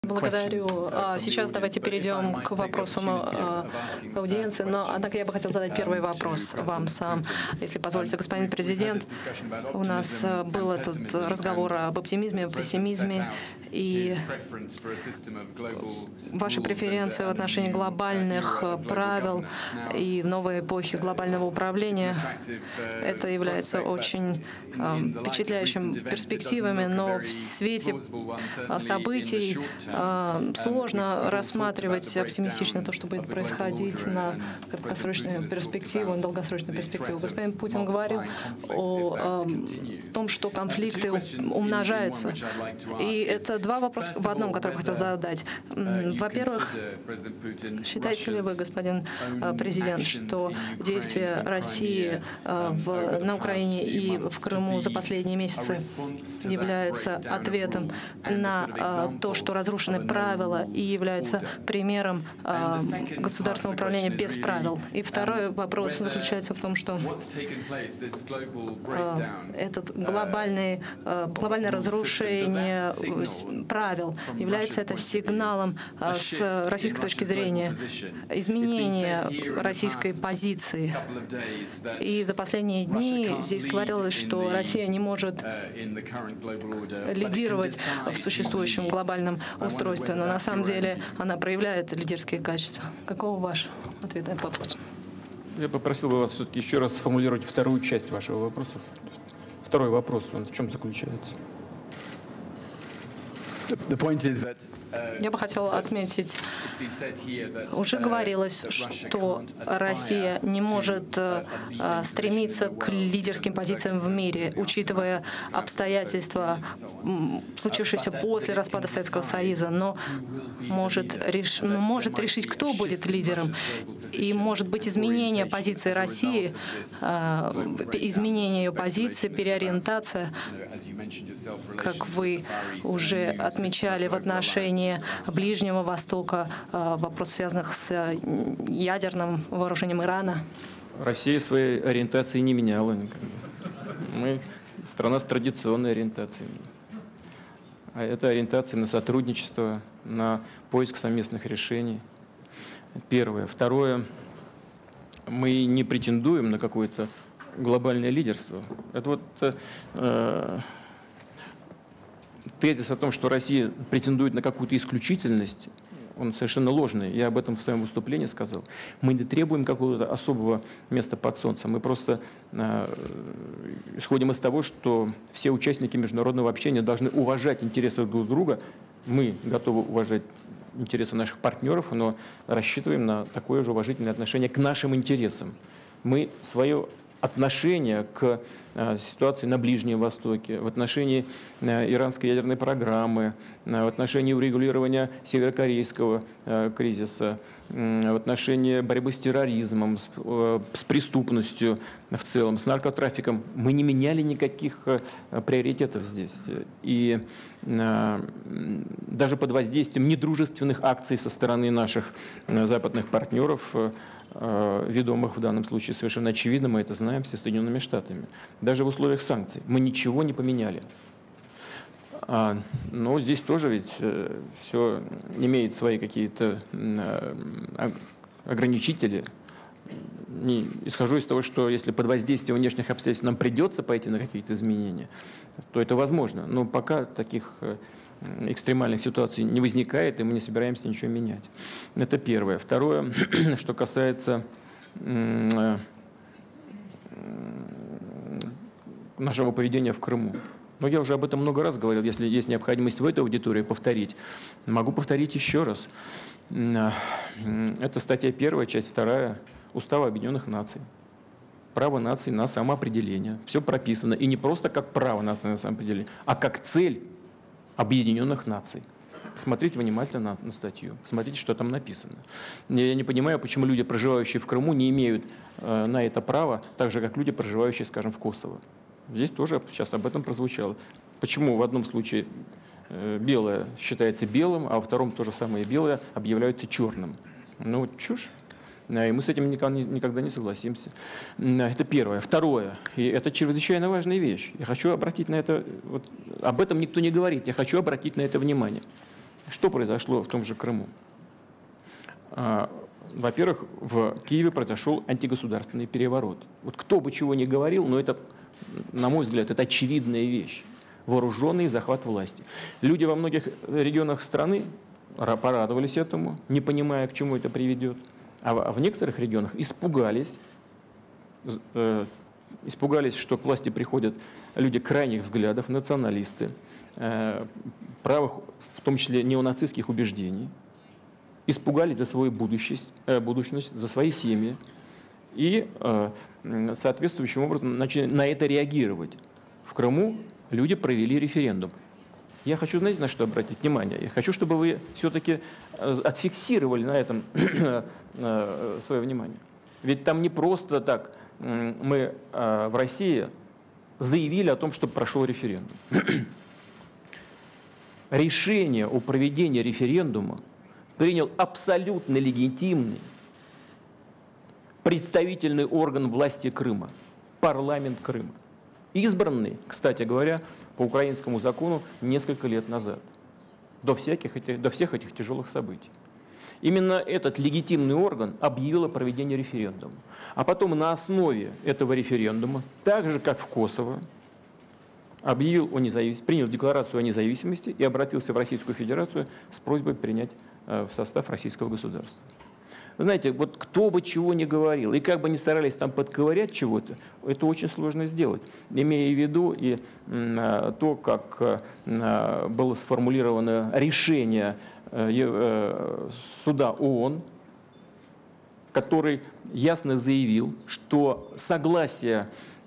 Благодарю. Сейчас давайте перейдем к вопросам аудиенции. Но, однако, я бы хотел задать первый вопрос вам сам. Если позволите, господин президент, у нас был этот разговор об оптимизме, об пессимизме, и ваши преференции в отношении глобальных правил и новой эпохи глобального управления, это является очень впечатляющими перспективами, но в свете событий сложно рассматривать оптимистично то, что будет происходить на краткосрочную перспективу, на долгосрочную перспективу. Господин Путин говорил о том, что конфликты умножаются. И это два вопроса в одном, которые я хотел задать. Во-первых, считаете ли вы, господин президент, что действия России на Украине и в Крыму за последние месяцы являются ответом на то, что разрушены правила, и являются примером государственного управления без правил? И второй вопрос заключается в том, что этот глобальное разрушение правил, является это сигналом с российской точки зрения изменения российской позиции. И за последние дни здесь говорилось, что Россия не может лидировать в существующем глобальном устройстве, но на самом деле она проявляет лидерские качества. Каков ваш ответ на этот вопрос? Я попросил бы вас все-таки еще раз сформулировать вторую часть вашего вопроса. Второй вопрос, он в чем заключается? Я бы хотел отметить, уже говорилось, что Россия не может стремиться к лидерским позициям в мире, учитывая обстоятельства, случившиеся после распада Советского Союза, но может решить, кто будет лидером. И может быть изменение позиции России, изменение ее позиции, переориентация, как вы уже отмечали в отношении Ближнего Востока, вопросов, связанных с ядерным вооружением Ирана. Россия своей ориентации не меняла. Мы страна с традиционной ориентацией. А это ориентация на сотрудничество, на поиск совместных решений. Первое. Второе. Мы не претендуем на какое-то глобальное лидерство. Это вот тезис о том, что Россия претендует на какую-то исключительность, он совершенно ложный. Я об этом в своем выступлении сказал. Мы не требуем какого-то особого места под солнцем. Мы просто исходим из того, что все участники международного общения должны уважать интересы друг друга. Мы готовы уважать интересы наших партнеров, но рассчитываем на такое же уважительное отношение к нашим интересам. Мы свое отношение к ситуации на Ближнем Востоке, в отношении иранской ядерной программы, в отношении урегулирования северокорейского кризиса, в отношении борьбы с терроризмом, с преступностью в целом, с наркотрафиком. Мы не меняли никаких приоритетов здесь. И даже под воздействием недружественных акций со стороны наших западных партнеров, ведомых в данном случае совершенно очевидно, мы это знаем, со Соединенными Штатами. Даже в условиях санкций мы ничего не поменяли. Но здесь тоже ведь все имеет свои какие-то ограничители. Исхожу из того, что если под воздействием внешних обстоятельств нам придется пойти на какие-то изменения, то это возможно. Но пока таких экстремальных ситуаций не возникает, и мы не собираемся ничего менять. Это первое. Второе, что касается нашего поведения в Крыму. Но я уже об этом много раз говорил. Если есть необходимость в этой аудитории повторить, могу повторить еще раз. Это статья 1, часть 2 Устава Объединенных Наций. Право наций на самоопределение. Все прописано. И не просто как право нации на самоопределение, а как цель Объединенных Наций. Смотрите внимательно на статью, смотрите, что там написано. Я не понимаю, почему люди, проживающие в Крыму, не имеют на это права, так же, как люди, проживающие, скажем, в Косово. Здесь тоже сейчас об этом прозвучало. Почему в одном случае белое считается белым, а во втором то же самое белое объявляется черным? Ну, чушь. И мы с этим никогда не согласимся. Это первое. Второе, и это чрезвычайно важная вещь. Я хочу обратить на это, вот, об этом никто не говорит, я хочу обратить на это внимание, Что произошло в том же Крыму? Во-первых, в Киеве произошел антигосударственный переворот. Вот кто бы чего ни говорил, но это, на мой взгляд, это очевидная вещь. Вооруженный захват власти. Люди во многих регионах страны порадовались этому, не понимая, к чему это приведет. А в некоторых регионах испугались, что к власти приходят люди крайних взглядов, националисты, правых, в том числе неонацистских убеждений, испугались за свою будущность, за свои семьи и соответствующим образом начали на это реагировать. В Крыму люди провели референдум. Я хочу, знаете, на что обратить внимание? Я хочу, чтобы вы все-таки отфиксировали на этом свое внимание. Ведь там не просто так мы в России заявили о том, что прошел референдум. Решение о проведении референдума принял абсолютно легитимный представительный орган власти Крыма, парламент Крыма. Избранный, кстати говоря, по украинскому закону несколько лет назад, до всех этих тяжелых событий. Именно этот легитимный орган объявил о проведении референдума. А потом на основе этого референдума, так же как в Косово, принял декларацию о независимости и обратился в Российскую Федерацию с просьбой принять в состав российского государства. Вы знаете, вот кто бы чего ни говорил, и как бы ни старались там подковырять чего-то, это очень сложно сделать, имея в виду и то, как было сформулировано решение суда ООН, который ясно заявил, что согласие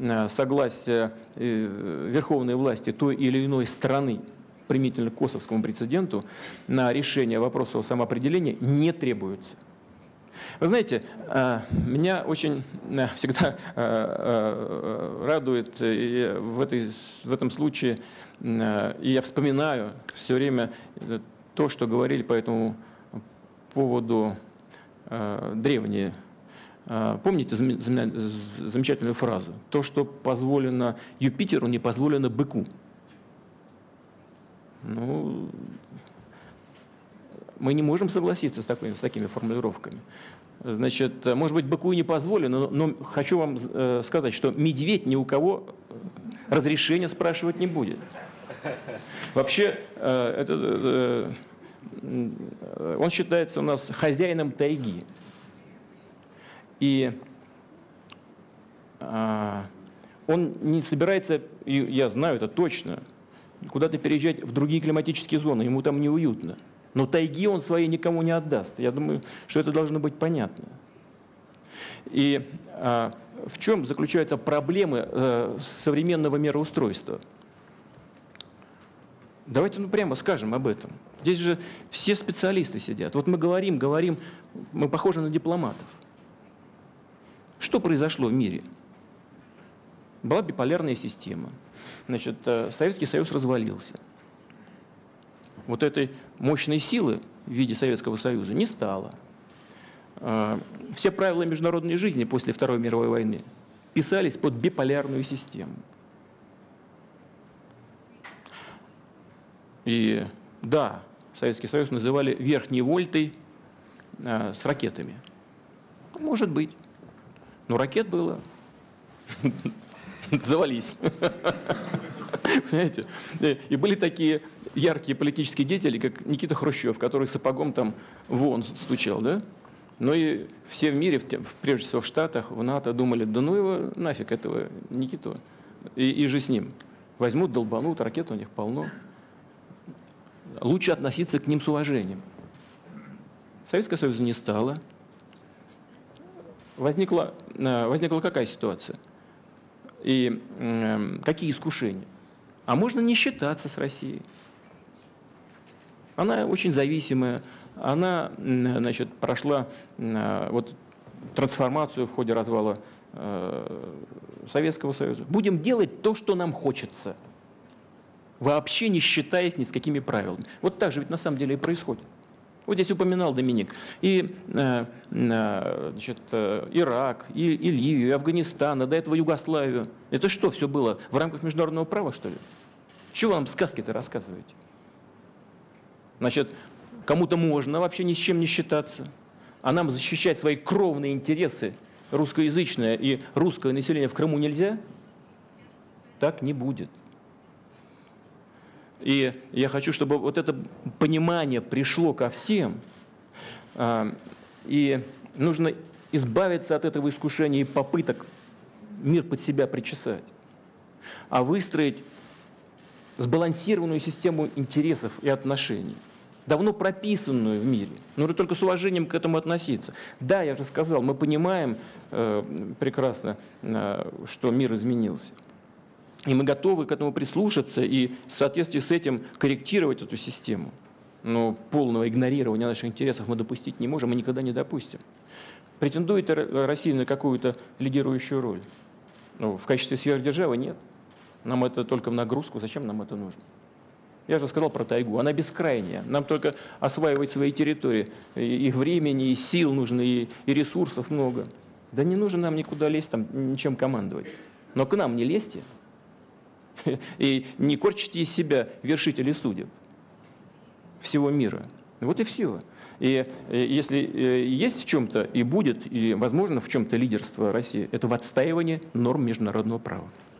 верховной власти той или иной страны, применительно к косовскому прецеденту, на решение вопроса о самоопределении не требуется. Вы знаете, меня очень всегда радует в этом случае, и я вспоминаю все время то, что говорили по этому поводу древние. Помните замечательную фразу? То, что позволено Юпитеру, не позволено быку. Ну, мы не можем согласиться с такими формулировками. Значит, может быть, быку и не позволено, но хочу вам сказать, что медведь ни у кого разрешения спрашивать не будет. Вообще, он считается у нас хозяином тайги. И он не собирается, и я знаю это точно, куда-то переезжать в другие климатические зоны, ему там неуютно. Но тайги он своей никому не отдаст. Я думаю, что это должно быть понятно. И в чем заключаются проблемы современного мироустройства? Давайте прямо скажем об этом. Здесь же все специалисты сидят. Вот мы говорим, мы похожи на дипломатов. Что произошло в мире? Была биполярная система. Значит, Советский Союз развалился. Вот этой мощной силы в виде Советского Союза не стало. Все правила международной жизни после Второй мировой войны писались под биполярную систему. И да, Советский Союз называли верхней вольтой с ракетами. Может быть. Но ракет было. Завались. Понимаете? И были такие яркие политические деятели, как Никита Хрущев, который сапогом там вон стучал, да? Но и все в мире, прежде всего в Штатах, в НАТО, думали, да ну его нафиг, этого Никиту, и же с ним. Возьмут, долбанут, ракет у них полно. Лучше относиться к ним с уважением. Советского Союза не стало. Возникла какая ситуация? И какие искушения? А можно не считаться с Россией. Она очень зависимая. Она, значит, прошла вот трансформацию в ходе развала Советского Союза. Будем делать то, что нам хочется, вообще не считаясь ни с какими правилами. Вот так же ведь на самом деле и происходит. Вот здесь упоминал Доминик и значит, Ирак, и Ливию, и Афганистан, а до этого Югославию. Это что, все было в рамках международного права, что ли? Чего вы нам сказки-то рассказываете? Значит, кому-то можно вообще ни с чем не считаться, а нам защищать свои кровные интересы, русскоязычное и русское население в Крыму нельзя? Так не будет. И я хочу, чтобы вот это понимание пришло ко всем, и нужно избавиться от этого искушения и попыток мир под себя причесать, а выстроить сбалансированную систему интересов и отношений, давно прописанную в мире. Нужно только с уважением к этому относиться. Да, я же сказал, мы понимаем прекрасно, что мир изменился. И мы готовы к этому прислушаться и в соответствии с этим корректировать эту систему. Но полного игнорирования наших интересов мы допустить не можем и никогда не допустим. Претендует Россия на какую-то лидирующую роль? Ну, в качестве сверхдержавы нет. Нам это только в нагрузку. Зачем нам это нужно? Я же сказал про тайгу. Она бескрайняя. Нам только осваивать свои территории. Их времени, и сил нужно, и ресурсов много. Да не нужно нам никуда лезть, там, ничем командовать. Но к нам не лезьте. И не корчите из себя вершителей судеб всего мира. Вот и все. И если есть в чем-то и будет, и возможно в чем-то лидерство России, это в отстаивании норм международного права.